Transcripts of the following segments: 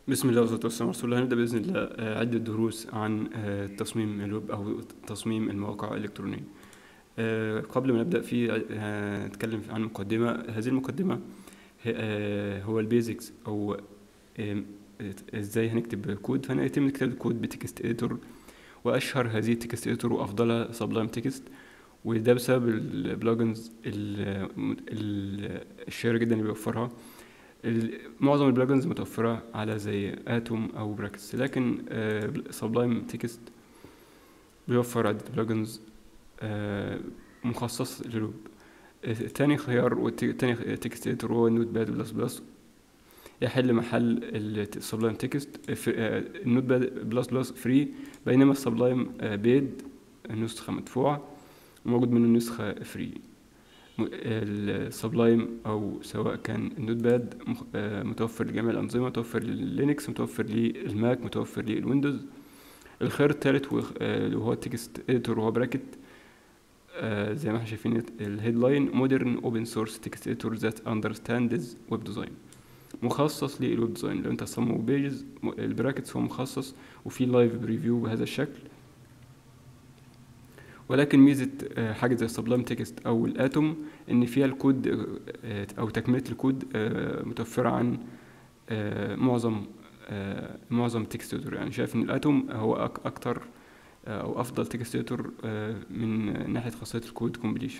بسم الله والصلاة والسلام على رسول الله. هنبدأ بإذن الله عدة دروس عن تصميم الويب أو تصميم المواقع الإلكترونية. قبل ما نبدأ هنتكلم عن مقدمة. هذه المقدمة هو البيزكس أو إزاي هنكتب كود. فهنتم نكتب الكود بتكست إديتور، وأشهر هذه التكست إديتور وأفضلها سبلايم تكست، وده بسبب البلوجنز الشهيرة جدا اللي بيوفرها. معظم البلجنز متوفرة على زي اتوم او براكتس، لكن سبلايم تكست بيوفر عدة بلجنز مخصص للويب. تاني خيار وتاني تكست اديتور هو النوت باد بلس بلس، يحل محل السبلايم تكست. النوت باد بلس بلس فري، بينما السبلايم بيد نسخة مدفوعة وموجود منه نسخة فري. السبلايم او سواء كان النوت باد متوفر لجميع الانظمه، متوفر للينكس، متوفر للماك، متوفر للويندوز. الخيار الثالث وهو التكست اديتور، وهو براكت زي ما احنا شايفين الهيدلاين: مودرن اوبن سورس تكست اديتور ذات اندرستاندز ويب ديزاين، مخصص للويب ديزاين. لو انت تصمم بيجز، البراكتس هو مخصص وفي لايف بريفيو بهذا الشكل. ولكن ميزة حاجة زي السبلايم تكست أو الآتوم إن فيها الكود أو تكملة الكود متوفرة عن معظم تكست اديتور. يعني شايف إن الآتوم هو أكتر أو أفضل تكست اديتور من ناحية خاصية الكود كومبليشن.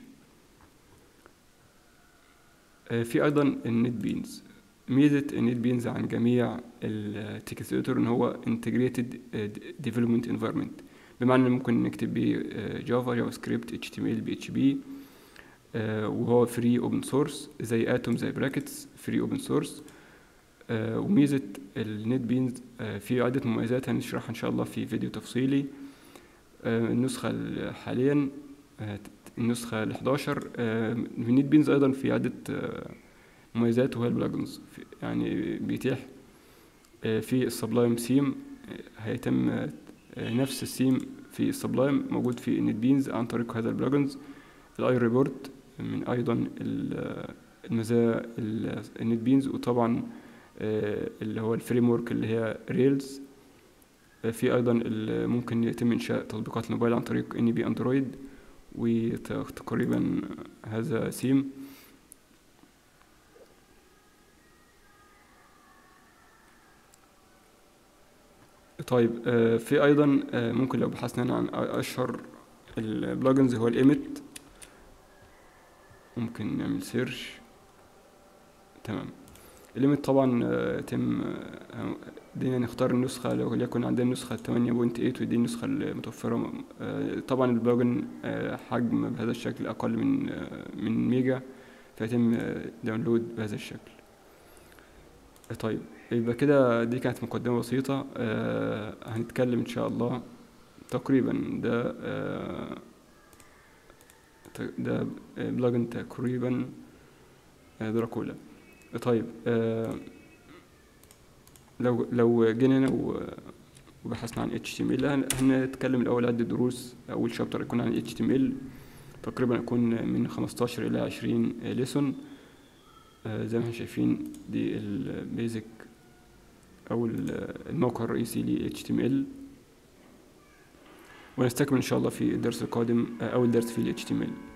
في أيضا النت بينز. ميزة النت بينز عن جميع التكست اديتور إن هو integrated development environment، بمعنى ممكن نكتب بيه جافا سكريبت HTML PHP، وهو فري اوبن سورس زي اتوم زي براكتس فري اوبن سورس. وميزة النت بينز في عدة مميزات هنشرحها ان شاء الله في فيديو تفصيلي. النسخة حاليا النسخة 11 من نت بينز. ايضا في عدة مميزات وهي البلجنز، يعني بيتيح في السبلايم سيم، هيتم نفس السيم في السبلايم موجود في النت بينز عن طريق هذا البلجنز. الاي ريبورت من ايضا المزايا النت بينز، وطبعا اللي هو الفريم ورك اللي هي ريلز. في ايضا ممكن يتم انشاء تطبيقات الموبايل عن طريق ان بي اندرويد، وتقريبا هذا سيم. طيب في ايضا ممكن لو بحثنا عن اشهر البلجنز هو الايمت، ممكن نعمل سيرش. تمام. الليمت طبعا يتم دينا نختار النسخة، لو يكون عندنا نسخة 8.8 ودي النسخة المتوفرة. طبعا البلجن حجم بهذا الشكل أقل من ميجا، فيتم داونلود بهذا الشكل. طيب يبقى كده دي كانت مقدمة بسيطة. هنتكلم إن شاء الله تقريبا ده بلجن تقريبا دراكولا. طيب لو جينا هنا وبحثنا عن HTML، هنتكلم الأول عدة دروس. أول شابتر يكون عن HTML، تقريبا يكون من 15 إلى 20 ليسون. زي ما احنا شايفين دي البيزك أو الموقع الرئيسي ل HTML، ونستكمل إن شاء الله في الدرس القادم أول درس في HTML.